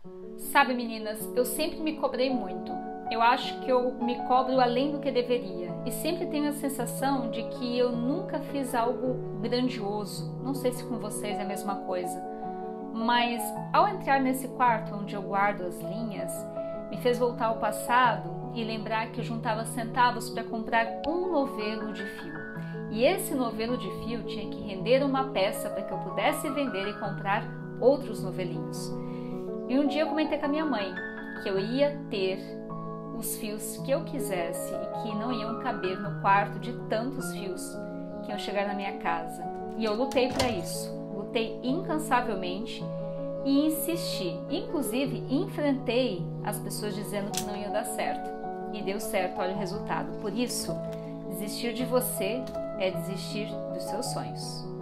Sabe, meninas, eu sempre me cobrei muito. Eu acho que eu me cobro além do que deveria e sempre tenho a sensação de que eu nunca fiz algo grandioso. Não sei se com vocês é a mesma coisa, mas ao entrar nesse quarto onde eu guardo as linhas, me fez voltar ao passado e lembrar que eu juntava centavos para comprar um novelo de fio. E esse novelo de fio tinha que render uma peça para que eu pudesse vender e comprar outros novelinhos. E um dia eu comentei com a minha mãe que eu ia ter os fios que eu quisesse e que não iam caber no quarto de tantos fios que iam chegar na minha casa. E eu lutei para isso, lutei incansavelmente e insisti. Inclusive, enfrentei as pessoas dizendo que não ia dar certo. E deu certo, olha o resultado. Por isso, desistir de você é desistir dos seus sonhos.